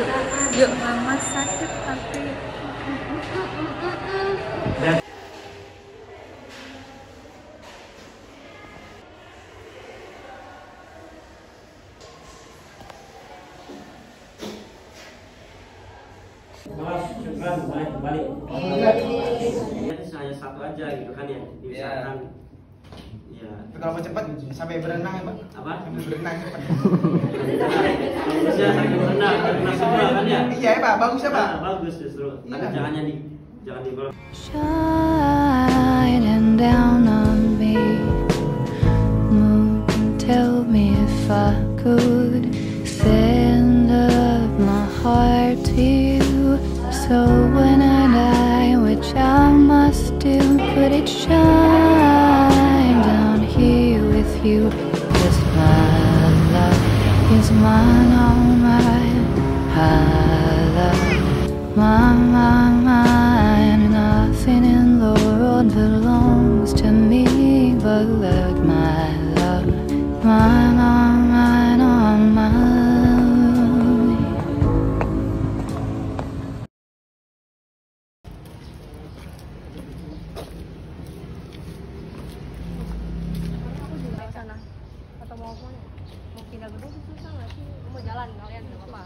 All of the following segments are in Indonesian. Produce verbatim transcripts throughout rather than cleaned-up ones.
Yuk, mama sakit tapi balik balik. Itu hanya satu aja gitu kan ya, diusahakan. Ya. Kalau mau cepat sampai berenang ya, Pak? Apa? Sampai berenang cepat. Bisa sampai berenang, berenang semua kan ya? Iya ya, Pak. Bagus ya, Pak? Nah, bagus justru. Tapi jangan di jangan di Shining down on me, moon, tell me if I could send up my heart to you. So when I die, which I must do, could it shine down here with you? 'Cause my love is mine, all mine. I love mine, mine, mine. Nothing in the world belongs to me but like my love, mine, all mine, all mine. atau mau mau mau pindah gedung sih susah nggak sih? Mau jalan kalian nggak apa-apa.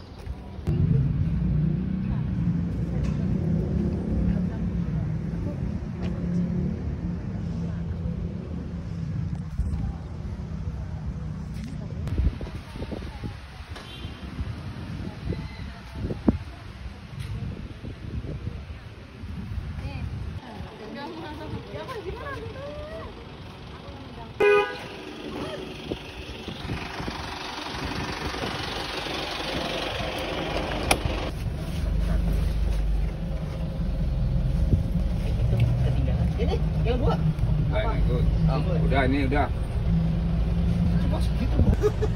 Yang dua. Nah, ikut. Oh, udah ini udah. Cuma segitu, Bu.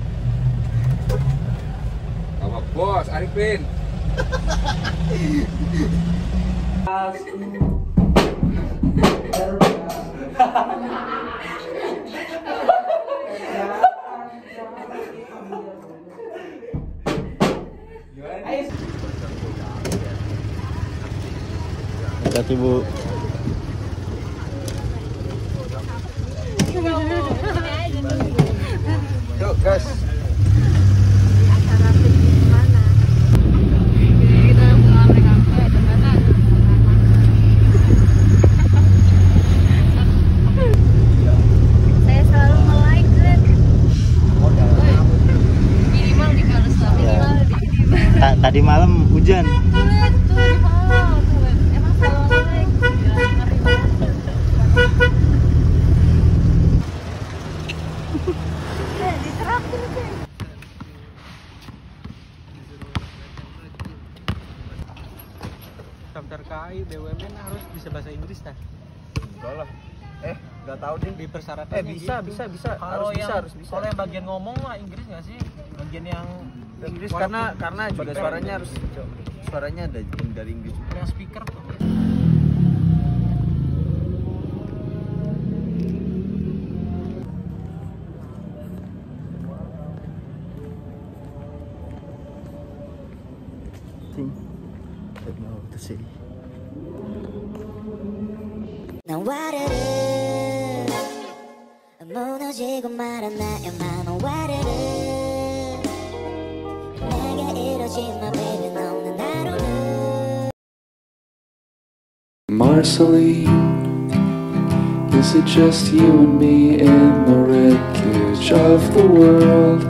Bawa bos Arifin. Hati-hati, Bu. Yuk, gas. Acara di mana? Kita pulang ke kafe, ternyata. Saya selalu nge-like, Glenn. Minimal di Kalis lah, minimal di Ta- Tadi malam hujan. tuh, lihat tuh di bawah, tuh, lihat. Emang selalu nge-like. Gila, ngeri banget. Eh, diterapin sih. Daftar K A I B U M N harus bisa bahasa Inggris dah. Enggak lah. Eh, nggak tahu deh. Di persyaratannya Eh, bisa, gitu. bisa, bisa. Kalau Harus yang bisa, harus bisa. Kalau yang bagian ngomong mah Inggris nggak sih? Bagian yang Inggris walaupun karena karena juga speaker suaranya gitu. harus suaranya ada yang dari Inggris. yang speaker tuh. Don't know what to say. 난 와르르 무너지고 말아 나의 맘은 와르르 내게 이러지 마 baby 너는 하루는 Marceline, is it just you and me in the wreckage of the world?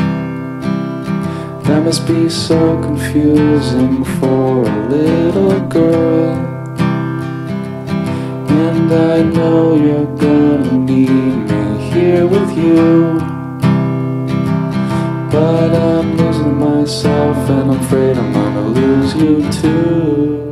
That must be so confusing for a little girl. And I know you're gonna need me here with you, but I'm losing myself and I'm afraid I'm gonna lose you too.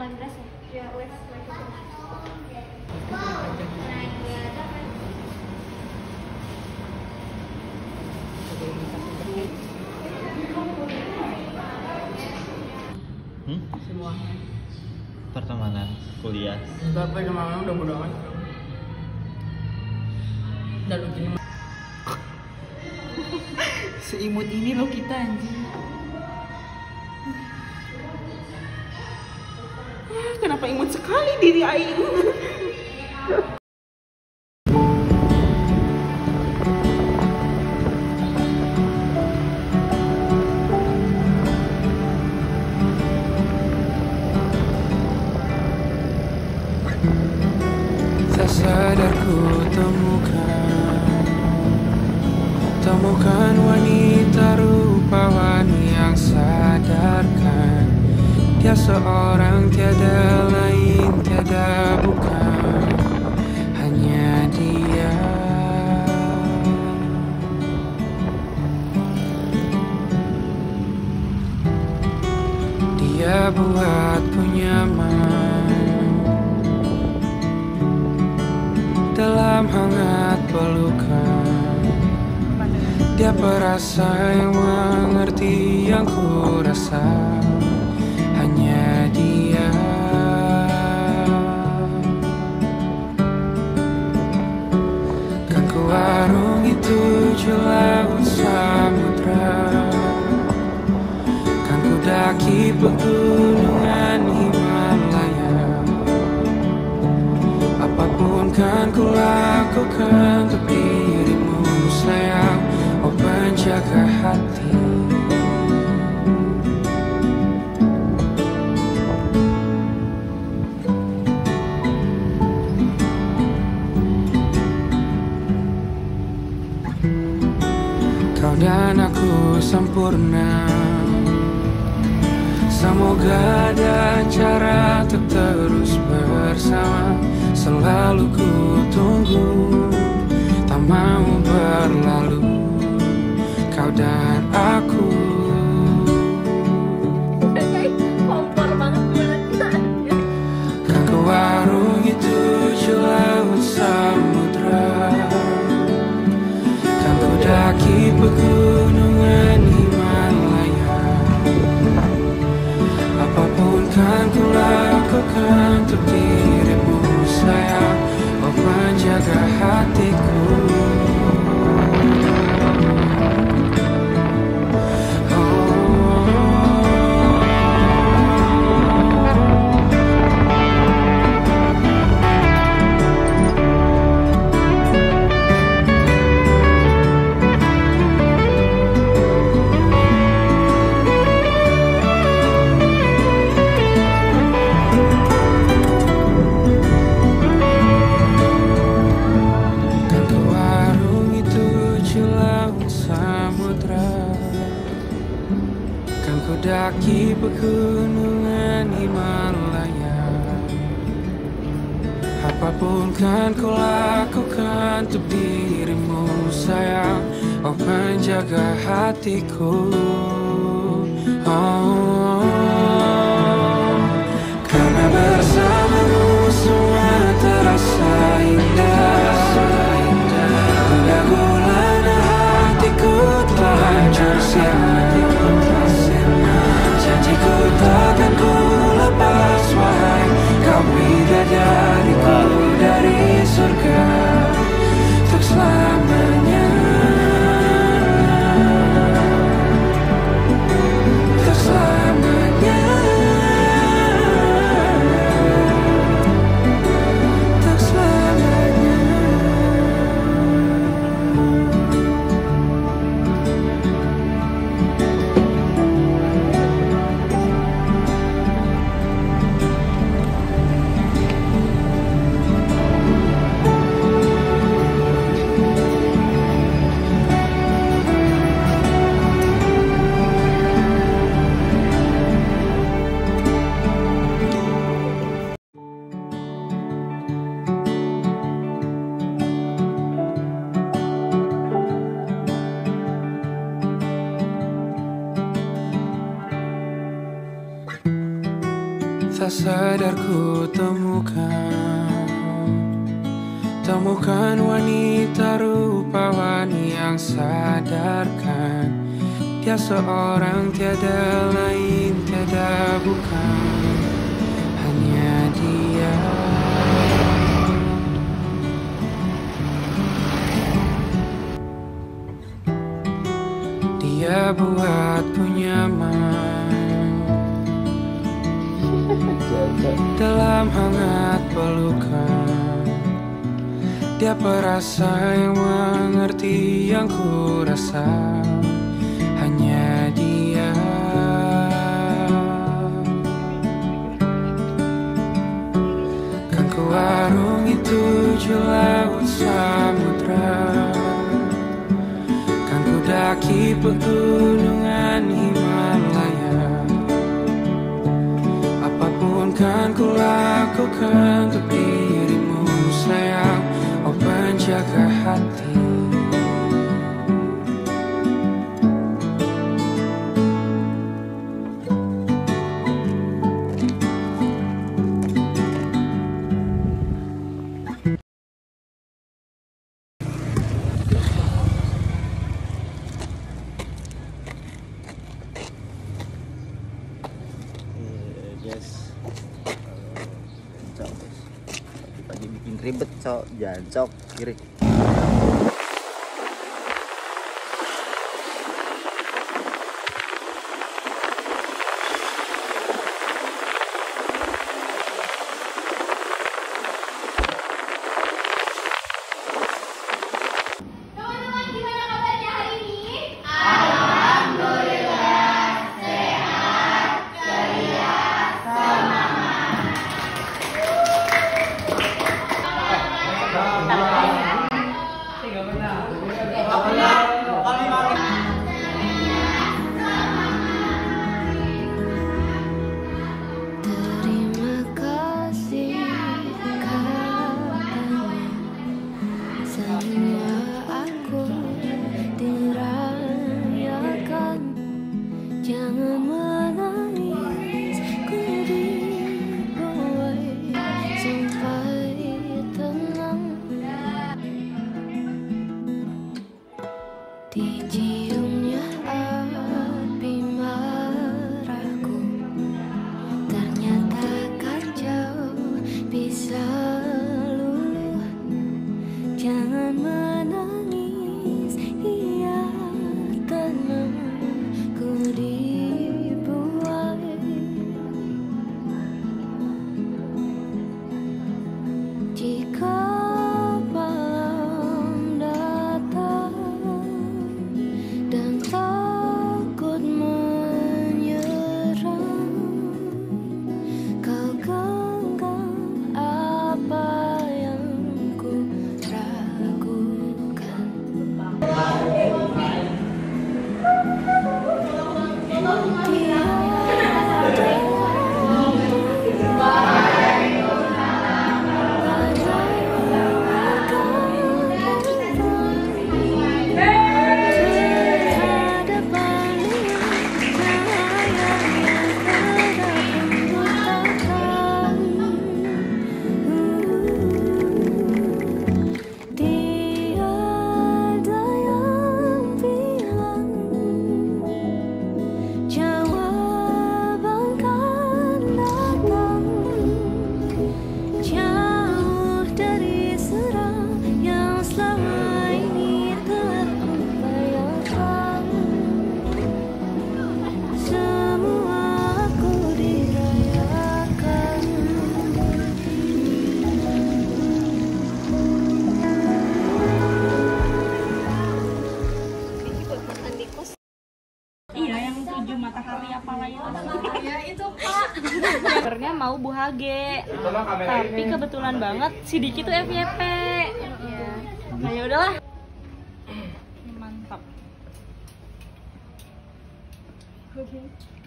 delapan belas ya? Ya, wes, wes. Hmm? Semuanya. Pertemanan, kuliah. Udah apa kemana udah bodo amat. Dan begini. Seimut ini loh kita anjing. Kenapa imut sekali diri Aing? Tak sadar ku temukan Temukan wanita rupawan yang sadarkan Dia seorang tiada lain, tiada bukan Hanya dia Dia buatku nyaman dalam hangat pelukan Dia perasa yang mengerti yang ku rasa Hanya dia Kan ku arungi tujuh laut samudra Kan ku daki pegunungan Himalaya Apapun kan ku lakukan untuk dirimu sayang Oh penjaga hati Kau dan aku sempurna Semoga ada cara untuk terus bersama Selalu ku tunggu Tak mau berlalu Kau dan aku Kompor banget Kan ku arungi tujuh laut samudra Kan ku daki pegunungan Himalaya Apapun kan ku lakukan untuk dirimu sayang Oh penjaga hatiku daki pegunungan Himalaya Apapun kan ku lakukan untuk dirimu sayang Oh penjaga hatiku Oh karena bersamamu semua terasa indah Hingga gulana hatiku telah hancur siang Janjiku takkan ku lepas wahai Kau bidadariku dari surga Untuk selamanya Untuk selamanya tak sadar ku temukan. Temukan wanita rupawan yang sadarkan dia seorang tiada lain, tiada bukan, hanya dia. Dia buatku nyaman dalam hangat pelukan. Dia perasa yang mengerti yang ku rasa, hanya dia. Kan ku arungi tujuh laut samudra, kan ku daki pegunungan Himalaya. Apapun kan ku lakukan untuk dirimu sayang, oh penjaga hati. Yes. Cok. Pagi bikin ribet, cok. Jancok kiri. Teman-teman, gimana kabarnya hari ini? Terima kasih katanya, semua aku dirayakan. Jangan menangis, ku dibuai sampai tenang. Diciumnya api marahku, ternyata kacau bisa luluh. Jangan menangis, iya tenang, ku dibuai. Jika malam datang dan takut menyerang, kau genggam apa yang ku ragukan. Tiada yang bilang jawaban kan datang, jauh dari serang yang selama ini telah kubayangkan. Semua aku dirayakan. Iya, yang tujuh matahari apa lain? Iya, itu Pak. Sebenarnya mau Bu Hage, tapi kebetulan banget si Diki tuh F Y P. Iya. Nah ya udahlah. Mantap. Oke.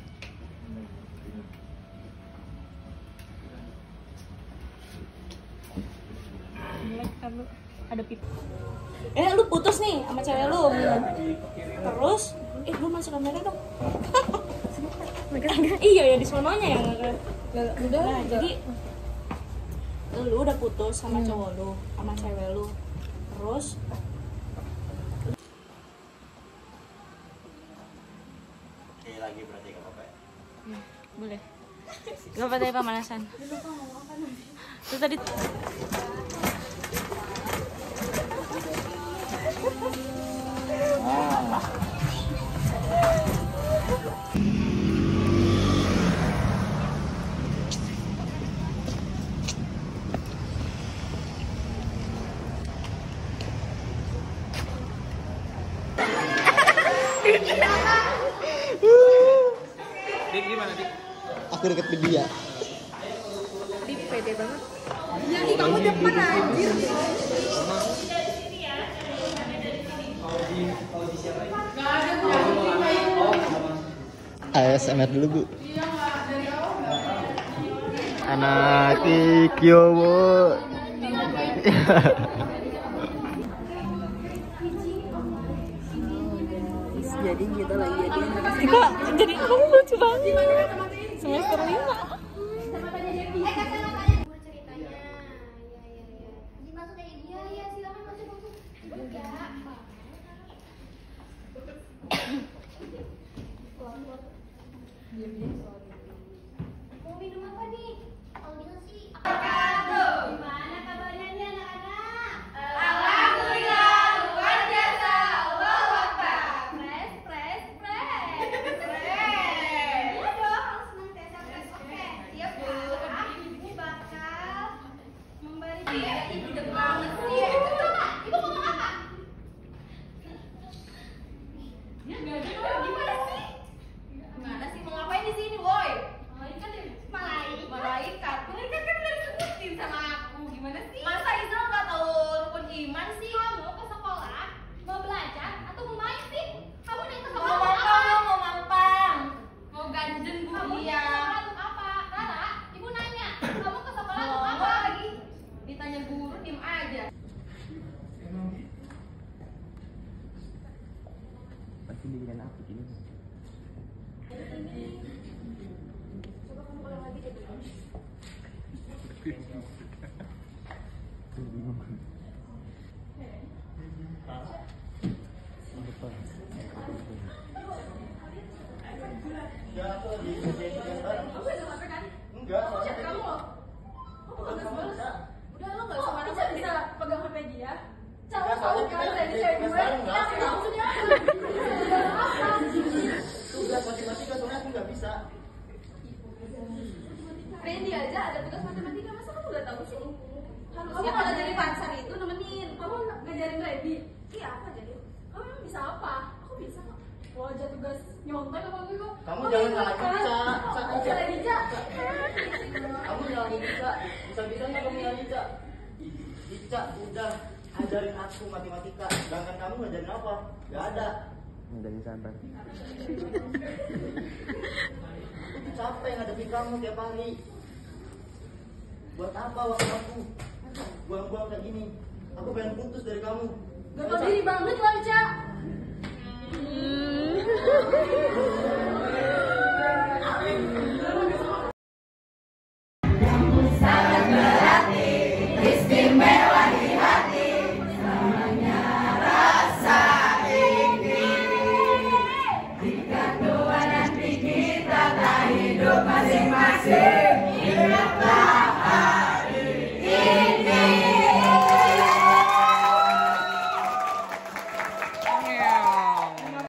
Ada pip. Eh, lu putus nih sama cewek lu. Terus, eh lu masuk kamera dong. Iya ya, di sononya ya. Udah, nah, jadi lu udah putus sama hmm. cowok lu, sama cewek lu. Terus Oke, lagi berarti gak apa-apa ya? Ya, boleh. Gak apa-apa tadi pemanasan. Terus tadi Ah. Dik gimana Dik? Aku deket ke dia. Dik pede banget. Jadi kamu depan anjir. A S M R dulu Bu. Anak Kikyo Bu. jadi kita lagi jadi kita jadi kamu lucu banget semester lima. Mau minum apa nih? Kalau gitu sih gimana kabarnya nih anak-anak? Alhamdulillah luar biasa. Allahu Akbar. Fresh, fresh, fresh. Fresh. Iya dong, harus senantiasa fresh. Oke, siap ya. Ibu bakal memberi dia ibu udah banget sih. Ibu ngomong apa? Ya enggak ada. Gimana sih? Gimana sih mau ngapain di sini, woi? Malaikat ya? Malaikat. Malaikat. Malaikat kan udah disebutin sama aku. Gimana sih? Masa Islam nggak tahu rukun iman sih? Kamu ke sekolah mau belajar atau mau main sih? Kamu udah ke sekolah mau mampang, mau mampang, mau ganjen bu. Iya. Untuk apa? Rara, ibu nanya. Kamu ke sekolah untuk apa lagi? Ditanya guru diem aja. Pasti bikin aku gini. Enggak, soalnya kamu loh. Udah lo enggak sama aja bisa pegang H P dia. Cowok cowok kan dari cewek gue. Ya maksudnya. Tugas matematika soalnya aku enggak bisa. Randy aja ada tugas matematika, masa kamu enggak tahu sih? Kamu kalau jadi pacar itu nemenin. Kamu ngajarin Randy. Iya apa jadi? Kamu emang bisa apa? Aku bisa kok. Kalau aja tugas nyontek apa gue kok. Kamu jangan nyalahin Ica. Nyalahin Ica. Kamu nyalahin Ica. Bisa-bisanya kamu nyalahin Ica. Ica udah ajarin aku matematika. Sedangkan kamu ngajarin apa? Gak ada. Udah sabar. Aku capek ngadepin kamu tiap hari. Buat apa waktu aku? Buang-buang kayak gini. Aku pengen putus dari kamu. Gak tau diri banget lah Ica. Sangat berarti, istimewa di hati, selamanya rasa ini. Jika Tuhan nanti kita tak hidup masing-masing.